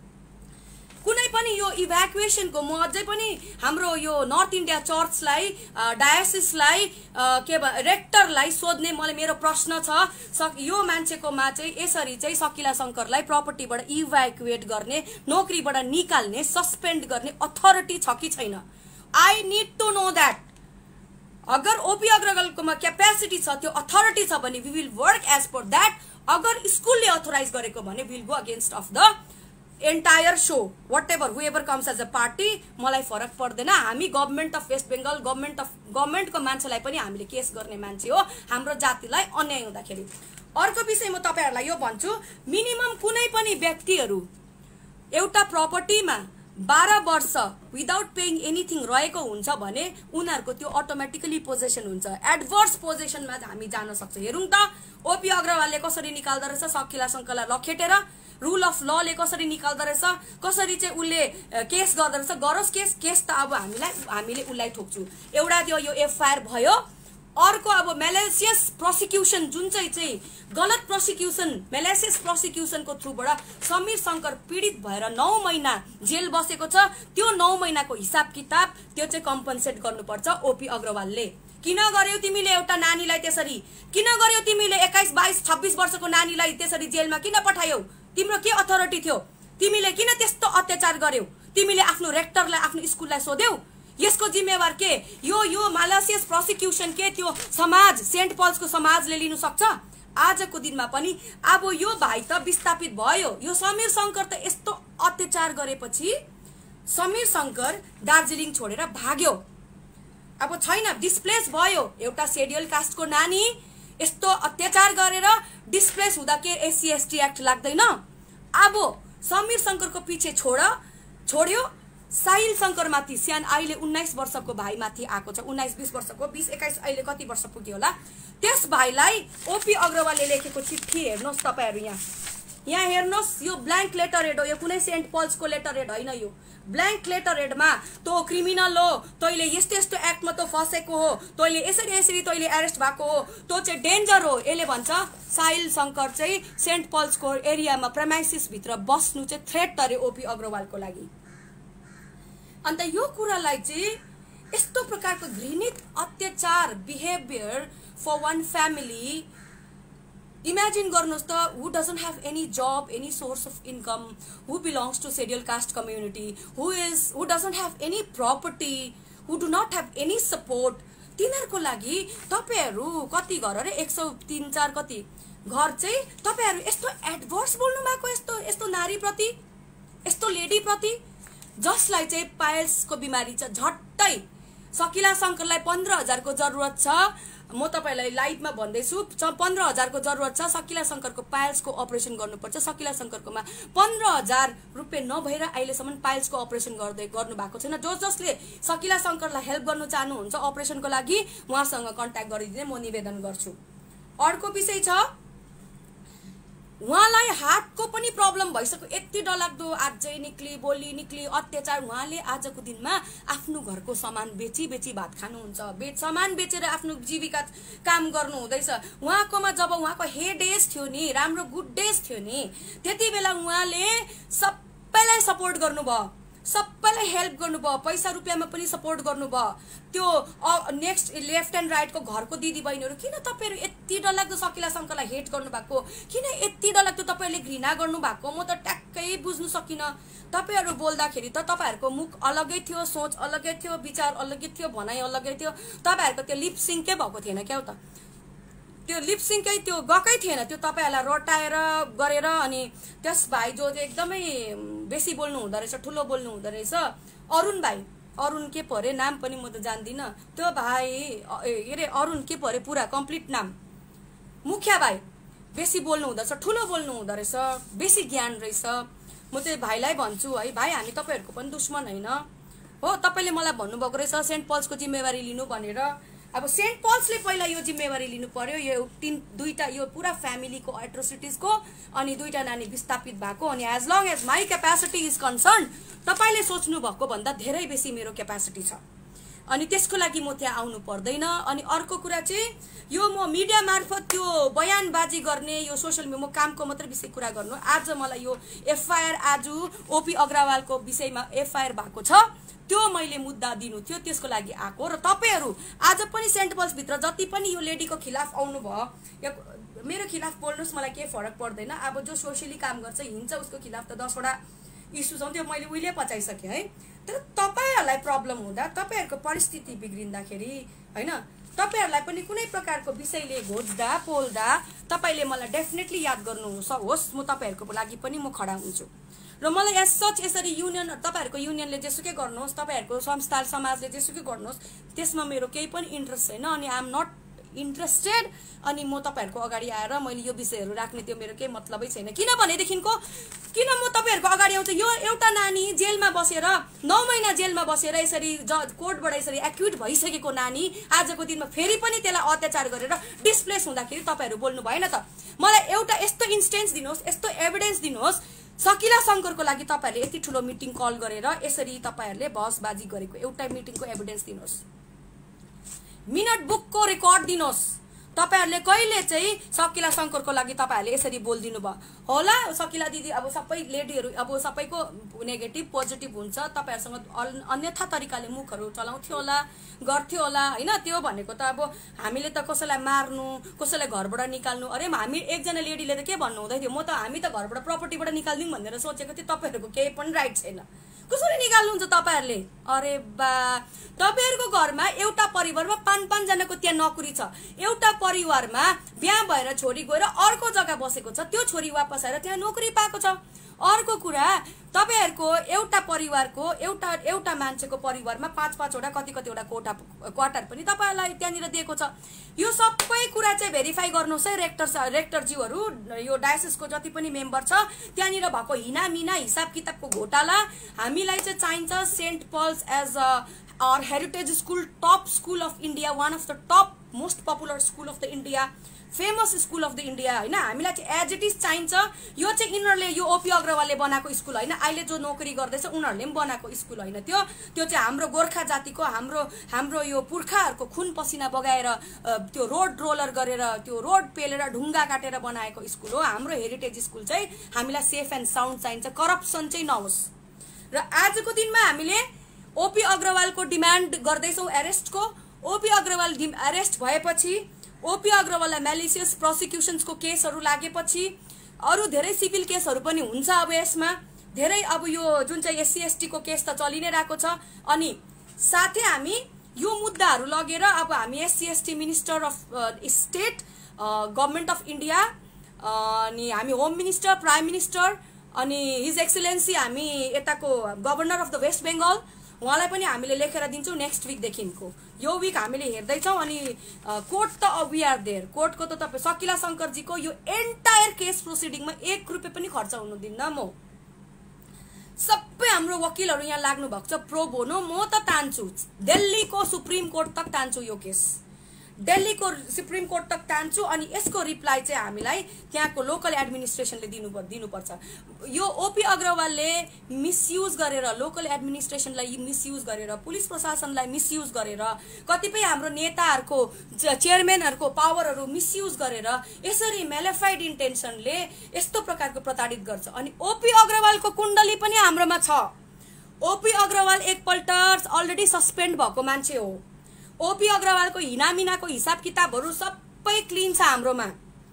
कुनै पनि यो इभ्याकुएसनको म अझै पनि हाम्रो यो नर्थ इन्डिया चर्चलाई डायोसिसलाई के रेक्टरलाई सोध्ने मेरो प्रश्न छ यो मान्छेकोमा चाहिँ यसरी चाहिँ सकिला शंकरलाई प्रपर्टीबाट इभ्याकुएट गर्ने नोकरीबाट निकाल्ने सस्पेन्ड गर्ने अथोरिटी छ कि छैन I need to know that अगर ओपी अग्रवालकोमा क्यापेसिटी छ त्यो अथोरिटी छ भने we will work as per that अगर स्कुलले अथोराइज गरेको भने we will go against of the entire show whatever whoever comes as a party मलाई फरक पर्दैन हामी गभर्नमेन्ट अफ वेस्ट बेंगल गभर्नमेन्टको मान्छेलाई पनि हामीले केस गर्ने मान्छे हो हाम्रो जातिलाई अन्याय हुँदाखेरि अर्को विषय म तपाईहरुलाई यो भन्छु मिनिमम कुनै पनि व्यक्तिहरु एउटा प्रपर्टीमा 12 वर्ष विदाउट पेइङ एनीथिङ रहेको हुन्छ भने उनीहरुको त्यो अटोमेटिकली पोजेसन हुन्छ एडभर्स पोजेसनमा हामी जान सक्छौं हेरौं त ओपी अग्रवालले कसरी निकाल्दै रहेछ सकिला शंकरलाई लखेटेर रूल अफ ल ले कसरी निकाल्दै रहेछ कसरी चाहिँ उले केस गर्दै रहेछ गरोस् केस त अब हामीले उलाई ठोक्छु एउटा त्यो यो एफआईआर भयो अर्को अब म्यालेसियस प्रोसिक्युसन जुन चाहिँ गलत प्रोसिक्युसन म्यालेसियस प्रोसिक्युसनको थ्रुबाट समीर शंकर पीडित भएर 9 महिना जेल बसेको छ त्यो 9 महिनाको हिसाब किताब त्यो चाहिँ कम्पनसेट गर्नुपर्छ ओपी अग्रवालले किन गर्यौ तिमीले एउटा नानीलाई त्यसरी किन गर्यौ तिमीले 21 22 26 वर्षको नानीलाई त्यसरी जेलमा किन पठायौ तिम्रो के अथोरिटी थियो तिमीले किन त्यस्तो अत्याचार गर्यौ तिमीले आफ्नो रेक्टरलाई आफ्नो स्कुललाई सोध्यौ यसको जिम्मेवार के यो म्यालेसियस प्रोसिक्युसन के त्यो समाज सेन्ट पल्सको समाजले लिनु सक्छ आजको दिनमा पनि अब यो भाइ त विस्थापित भयो। यो समीर शंकर त यस्तो अत्याचार गरेपछि समीर शंकर दार्जिलिङ छोडेर भाग्यो। अब छैन, डिस्प्लेस भयो। एउटा शेड्युल कास्टको नानी यस्तो अत्याचार गरेर डिस्प्लेस हुँदा के एससी एसटी एक्ट लाग्दैन? अब समीर शंकरको पछि छोड्यो साहिल शंकर माथि अहिले 19 वर्षको भाइ माथि आएको छ। 19-20 वर्षको, 20-21 अहिले कति वर्ष पुग्यो होला। त्यस भाइलाई ओपी अग्रवालले लेखेको चिठी हेर्नुहोस् तपाईहरु। यहाँ हेर्नुहोस्, यो ब्ल्याङ्क लेटर हेड हो, यो कुनै सेन्ट पल्सको लेटर हेड होइन। यो ब्ल्याङ्क लेटर हेडमा तो क्रिमिनल हो, तैले यस्तो यस्तो एक्टमा तो फसेको हो, तैले यसरी तैले एरेस्ट भएको हो, तो चाहिँ डेन्जर हो। यसले भन्छ साहिल शंकर चाहिँ सेन्ट पल्सको एरियामा प्रेमाइसिस भित्र बस्नु चाहिँ थ्रेट तरे ओपी अग्रवालको लागि। अन्त यो कुरालाई चाहिँ यस्तो प्रकारको घृणित अत्याचार behaviour for one family, imagine गर्नुहोस् त, who doesn't have any job, any source of income, who belongs to scheduled caste community, who doesn't have any property, who do not have any support, तिनीहरुको लागि तपाईहरु कति घर अरे 103-4 कति घर चाहिँ तपाईहरु यस्तो एडभर्स बोल्नु भएको यस्तो नारी प्रति, यस्तो लेडी प्रति, जसलाई चाहिँ पायल्सको बिमारी छ। झट्टै सकिला शंकरलाई 15,000 को जरुरत छ। म तपाईलाई लाइभमा भन्दैछु, 15,000 को जरुरत छ। सकिला शंकरको पायल्सको अपरेसन गर्नुपर्छ। सकिला शंकरकोमा 15,000 रुपैयाँ नभएर अहिलेसम्म पायल्सको अपरेसन गर्नु भएको छैन। जसले सकिला शंकरलाई हेल्प गर्न चाहनुहुन्छ अपरेसनको लागि उहाँसँग कन्ट्याक्ट गरिदिने म निवेदन गर्छु। अर्को विषय छ, उहाँलाई हार्टको पनि प्रब्लम भइसक्यो। यति डरलाग्दो आजै निक्ली बोली निक्ली अत्याचार। उहाँले आजको दिनमा आफ्नो घरको सामान बेची भात खानुहुन्छ। सामान बेचेर आफ्नो जीविका काम गर्नु हुँदैछ। उहाँकोमा जब उहाँको हे डेज थियो नि, राम्रो गुड डेज थियो नि, त्यति बेला उहाँले सबैलाई सपोर्ट गर्नुभयो, सबैलाई हेल्प गर्नुभयो, पैसा रुपियाँमा पनि सपोर्ट गर्नुभयो। त्यो नेक्स्ट लेफ्ट एन्ड राइटको घरको दिदी बहिनीहरु, किन तपाईहरु यति डरलाग्दो सकिला शंकरलाई हेट गर्नु भएको? किन यति डरलाग्दो तपाईहरुले घृणा गर्नु भएको? म त ट्याक्कै बुझ्नु सकिन। तपाईहरु बोल्दाखेरि त तपाईहरुको मुख अलगै थियो, सोच अलगै थियो, विचार अलगै थियो, भनाइ अलगै थियो। तपाईहरुको त्यो लिप सिङ्कै भएको थिएन क्या त? त्यो लिप सिङ्कै त्यो गकै थिएन। त्यो तपाईहरुलाई रटाएर गरेर अनि त्यस भाइ जो एकदमै बेसी बोल्नु हुँदो रहेछ, ठुलो बोल्नु हुँदो रहेछ, अरुण भाइ, अरुण के परे नाम पनि म त जान्दिन। त्यो भाइ के रे अरुण के परे पुरा कम्प्लिट नाम, मुखिया भाइ, बेसी बोल्नु हुँदो रहेछ, ठुलो बोल्नु हुँदो रहेछ, बेसी ज्ञान रहेछ। म चाहिँ भाइलाई भन्छु है, भाइ हामी तपाईहरुको पनि दुश्मन हैन हो। तपाईले मलाई भन्नुभएको रहेछ सेन्ट पल्सको जिम्मेवारी लिनु भनेर। अब सेन्ट पल्सले पहिला यो जिम्मेवारी लिनु पर्यो। यो दुईटा यो पूरा फ्यामिलीको एट्रोसिटिजको, अनि दुईटा नानी विस्थापित भएको, अनि as long as my capacity is concern, तपाईले सोच्नु भएको भन्दा धेरै बेसी मेरो क्यापासिटी छ, अनि त्यसको लागि म त्यहाँ आउनु पर्दैन। अनि अर्को कुरा चाहिँ यो म मिडिया मार्फत त्यो बयानबाजी गर्ने, यो सोशल मिडिया, म कामको मात्र विषय कुरा गर्नु। आज मलाई यो एफआईआर आज ओपी अग्रवालको विषयमा एफआईआर भएको छ, त्यो मैले मुद्दा दिनु थियो, त्यसको लागि आएको। र तपाईहरु आज पनि सेन्ट पल्स भित्र जति पनि यो लेडीको खिलाफ आउनु भयो, मेरो खिलाफ बोल्नुस्, मलाई केही फरक पर्दैन। अब जो सोशली काम गर्छ हिँड्छ, उसको खिलाफ त 10 वटा इस्यु छ, त्यो मैले उहिले पचाइसके है। तर तपाईहरुलाई प्रब्लम हुँदा, तपाईहरुको परिस्थिति बिग्रिँदाखेरि हैन, तपाईहरुलाई पनि कुनै प्रकारको विषयले घोज्दा पोल्दा तपाईले मलाई डेफिनेटली याद गर्नुहोस्। म तपाईहरुको लागि पनि म खडा हुन्छु। र मलाई एज सच यसरी युनियन, तपाईहरुको युनियनले जेसुकै गर्नुहोस्, तपाईहरुको संस्था समाजले जेसुकै गर्नुहोस्, त्यसमा मेरो केही पनि इन्ट्रेस्ट छैन, अनि आई एम नट इन्ट्रेस्टेड। अनि म तपाईहरुको अगाडि आएर मैले यो विषयहरु राख्ने त्यो मेरो केही मतलबै छैन। किनभनेदेखिको किन म तपाईहरुको अगाडि आउँछु? यो एउटा नानी जेलमा बसेर 9 महिना जेलमा बसेर यसरी कोर्टबाट यसरी एक्युट भइसकेको नानी आजको दिनमा फेरि पनि त्यसलाई अत्याचार गरेर डिस्प्लेस हुँदाखेरि तपाईहरु बोल्नु भएन त? मलाई एउटा यस्तो इन्स्टेन्स दिनुहोस्, यस्तो एभिडेन्स दिनुहोस्, सकिला शंकरको लागि तपाईहरुले यति ठुलो मिटिङ कल गरेर यसरी तपाईहरुले बहसबाजी गरेको एउटा मिटिङको एभिडेन्स दिनुहोस्। मिनट बुकको रेकर्ड दिनुहोस्। तपाईहरुले कहिले चाहिँ सकिला शंकरको लागि तपाईहरुले यसरी बोल्दिनु भयो होला? सकिला दिदी अब सबै लेडीहरु अब सबैको नेगेटिभ पोजिटिभ हुन्छ, तपाईहरुसँग अन्यथा तरिकाले मुखहरु चलाउँथ्यो होला, गर्थ्यो होला हैन। त्यो भनेको त अब हामीले त कसैलाई मार्नु, कसैलाई घरबाट निकाल्नु, अरे हामी एकजना लेडीले त के भन्नु हुँदै थियो, म त हामी त घरबाट प्रपर्टीबाट निकाल्दिउँ भनेर सोचेको थियो। तपाईहरुको केही पनि राइट छैन, कसरी निकाल्नुहुन्छ तपाईहरुले? अरे बा, तपाईहरुको घरमा एउटा परिवारमा 5-5 जनाको त्यहाँ नोकरी छ, एउटा परिवारमा बिहा भएर छोरी गएर अर्को जग्गा बसेको छ, त्यो छोरी वापस आएर त्यहाँ नोकरी पाएको छ। अर्को कुरा, तपाईहरुको एउटा परिवारको एउटा मान्छेको परिवारमा 5-5 कतिवटा क्वार्टर पनि तपाईहरुलाई त्यहाँनिर दिएको छ। यो सबै कुरा चाहिँ भेरिफाई गर्नुहोस् है रेक्टरज्यूहरु, यो डायसिसको जति पनि मेम्बर छ त्यहाँनिर भएको हिनामिना हिसाब किताबको घोटाला हामीलाई चाहिँ चाहिन्छ। Saint Paul's as our heritage school, top school of India, one of the top most popular school of the India, famous school of the India हैन, हामीलाई चाहिँ एज इट इज चाहिन्छ। यो चाहिँ यिनीहरुले, यो ओपी अग्रवालले बनाएको स्कूल हैन, अहिले जो नोकरी गर्दैछ उनीहरुले पनि बनाएको स्कूल हैन, त्यो चाहिँ हाम्रो गोर्खा जातिको हाम्रो यो पुर्खाहरुको खुन पसिना बगाएर त्यो रोड रोलर गरेर त्यो रोड पेलेर ढुङ्गा काटेर बनाएको स्कूल हो। हाम्रो हेरिटेज स्कूल चाहिँ हामीलाई सेफ एन्ड साउन्ड चाहिन्छ, करप्सन चाहिँ नहोस्। र आजको दिनमा हामीले ओपी अग्रवालको डिमान्ड गर्दैछौं एरेस्टको। ओपी अग्रवाल एरेस्ट भएपछि, ओपी अग्रवाललाई म्यालिसियस प्रोसिक्युशन्सको केसहरु लागेपछि अरु धेरै सिभिल केसहरु पनि हुन्छ। अब यसमा धेरै अब यो जुन चाहिँ एससी एसटी को केस त चलि नै रहेको छ, अनि साथै हामी यो मुद्दाहरु लगेर अब हामी SC ST minister of state, government of India, अनि हामी होम मिनिस्टर, प्राइम मिनिस्टर, अनि हिज एक्सलेन्सी हामी यताको governor of the West Bengal, उहाँलाई पनि हामीले लेखेर दिन्छौं नेक्स्ट वीक देखिनको। यो वीक हामीले हेर्दै छौं। अनि कोर्ट त वी आर देयर, कोर्टको त तपाई सकिला शंकरजीको यो एन्टायर केस प्रोसिडिङमा 1 रुपैयाँ पनि खर्च हुनु दिन्न म। सबै हाम्रो वकिलहरु यहाँ लाग्नु भएको छ प्रो बोनो। म त तान्छु दिल्लीको सुप्रिम कोर्ट तक तान्छु यो केस, दिल्लीको सुप्रिम कोर्ट तक तान्छु। अनि यसको रिप्लाई चाहिँ हामीलाई त्यहाँको लोकल एडमिनिस्ट्रेसनले दिनुपर्छ। यो ओपी अग्रवालले मिसयुज गरेर, लोकल एडमिनिस्ट्रेसनलाई मिसयुज गरेर, पुलिस प्रशासनलाई मिसयुज गरेर, कतिपय हाम्रो नेताहरुको चेयरम्यानहरुको पावरहरु मिसयुज गरेर यसरी मेलिफाइड इन्टेन्सनले यस्तो प्रकारको प्रताडित गर्छ। अनि ओपी अग्रवालको कुण्डली पनि हाम्रोमा छ। ओपी अग्रवाल एकपल्ट अलरेडी सस्पेन्ड भएको मान्छे हो। ओपी अग्रवालको हिनामिनाको हिसाब किताबहरु सबै क्लीन छ हाम्रोमा।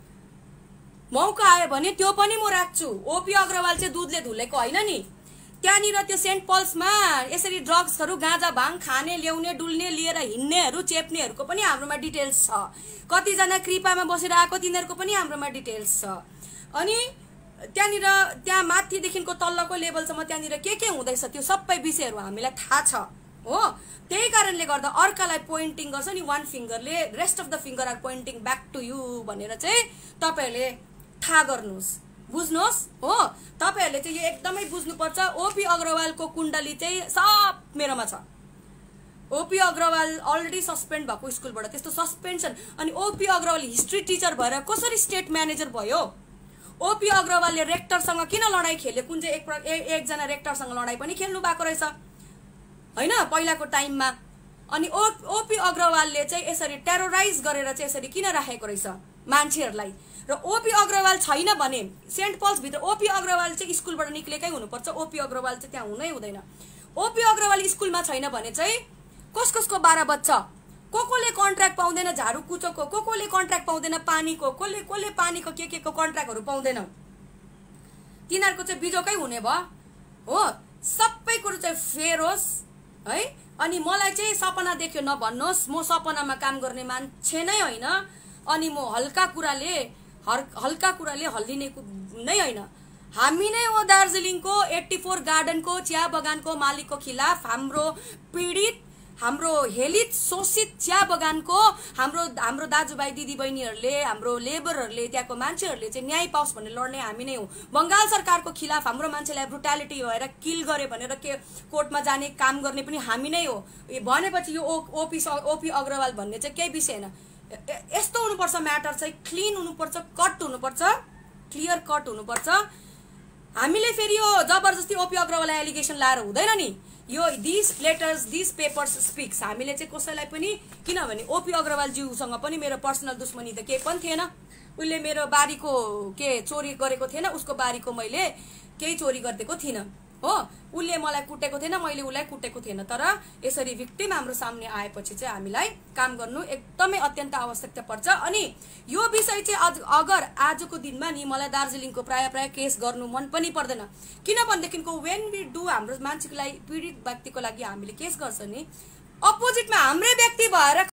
मौका आयो भने त्यो पनि म राख्छु। ओपी अग्रवाल चाहिँ दूधले धुलेको हैन नि। त्यहाँनिर त्यो सेन्ट पल्समा यसरी ड्रग्सहरु, गाँजा भाङ खाने, ल्याउने, डुल्ने, लिएर हिन्नेहरु, चेप्नेहरुको पनि हाम्रोमा डिटेल्स छ। कति जना कृपामा बसेर आएको तिनीहरुको पनि हाम्रोमा डिटेल्स छ। अनि त्यहाँनिर त्यहाँ माथिदेखिको तल्लोको लेभलसम्म त्यहाँनिर के हुँदैछ त्यो सबै विषयहरु हामीलाई थाहा छ हो। त्यही कारणले गर्दा अर्कालाई पोइन्टिङ गर्छ नि वन फिंगरले, rest of the finger are pointing back to you भनेर चाहिँ तपाईहरुले थाहा गर्नुस्, बुझ्नुस् हो। तपाईहरुले चाहिँ यो एकदमै बुझ्नुपर्छ। ओपी अग्रवालको कुण्डली चाहिँ सब मेरोमा छ। ओपी अग्रवाल अलरेडी सस्पेन्ड भएको स्कुलबाट त्यस्तो सस्पेन्सन। अनि ओपी अग्रवाल हिस्ट्री टिचर भएर कसरी स्टेट म्यानेजर भयो? ओपी अग्रवालले रेक्टरसँग किन लडाई खेल्यो? कुन चाहिँ एकजना रेक्टरसँग लडाई पनि खेल्नु भएको रहेछ हैन पहिलाको टाइममा। अनि ओपी अग्रवालले चाहिँ यसरी टेरोराइज गरेर चाहिँ यसरी किन राखेको रहेछ मान्छेहरुलाई? र ओपी अग्रवाल छैन भने सेन्ट पल्स भित्र ओपी अग्रवाल चाहिँ स्कुलबाट निक्लेकै हुनुपर्छ। ओपी अग्रवाल चाहिँ त्यहाँ हुनै हुँदैन। ओपी अग्रवाल स्कुलमा छैन भने चाहिँ कसको 12 बज्छ? कोले कन्ट्र्याक्ट पाउँदैन झाडु कुचोको, कोले कन्ट्र्याक्ट पाउँदैन पानीको, कोले पानीको के को कन्ट्र्याक्टहरु पाउँदैन, तिनीहरुको चाहिँ बिजोकै हुने भयो हो। सबै कुरो चाहिँ फेयर होस् है। अनि मलाई चाहिँ सपना देख्यो नभन्नुहोस्, म सपनामा काम गर्ने मान्छे नै हैन। अनि म हल्का कुराले हल्लिने नै हैन। हामी नै हो दार्जिलिङको 84 गार्डनको चिया बगानको मालिकको खिलाफ, हाम्रो पीडित, हाम्रो हेलित शोषित चिया बगानको हाम्रो दाजुभाइ दिदीबहिनीहरुले, हाम्रो लेबरहरुले, त्यहाँको मान्छेहरुले चाहिँ न्याय पाओस् भनेर लड्ने हामी नै हो। बंगाल सरकारको खिलाफ हाम्रो मान्छेलाई ब्रुटालिटी भएर किल गरे भनेर के कोर्टमा जाने काम गर्ने पनि हामी नै हो भनेपछि यो ओपी अग्रवाल भन्ने चाहिँ केही विषय हैन। यस्तो हुनुपर्छ, म्याटर चाहिँ क्लीन हुनुपर्छ, कट हुनुपर्छ, क्लियर कट हुनुपर्छ। हामीले फेरि यो जबरजस्ती ओपी अग्रवाललाई एलिगेसन लाएर हुँदैन नि। यो this letters, this papers speaks. हामीले चाहिँ कसैलाई पनि, किनभने ओपी अग्रवाल ज्यूसँग पनि मेरो पर्सनल दुश्मनी त केही पनि थिएन। उले मेरो बारीको के चोरी गरेको थिएन, उसको बारीको मैले केही चोरी गरिदिएको थिइन हो। उले मलाई कुटेको थिएन, मैले उलाई कुटेको थिएन। तर यसरी भिक्टिम हाम्रो सामने आएपछि चाहिँ हामीलाई काम गर्नु एकदमै अत्यन्त आवश्यकता पर्छ। अनि यो विषय चाहिँ अगर आजको दिनमा नि मलाई दार्जिलिङको प्राय केस गर्नु मन पनि पर्दैन। किनभनेदेखिको व्हेन वी डु हाम्रो मान्छेको लागि, पीडित व्यक्तिको लागि हामीले केस गर्छ नि, अपोजिटमा हाम्रै व्यक्ति भएर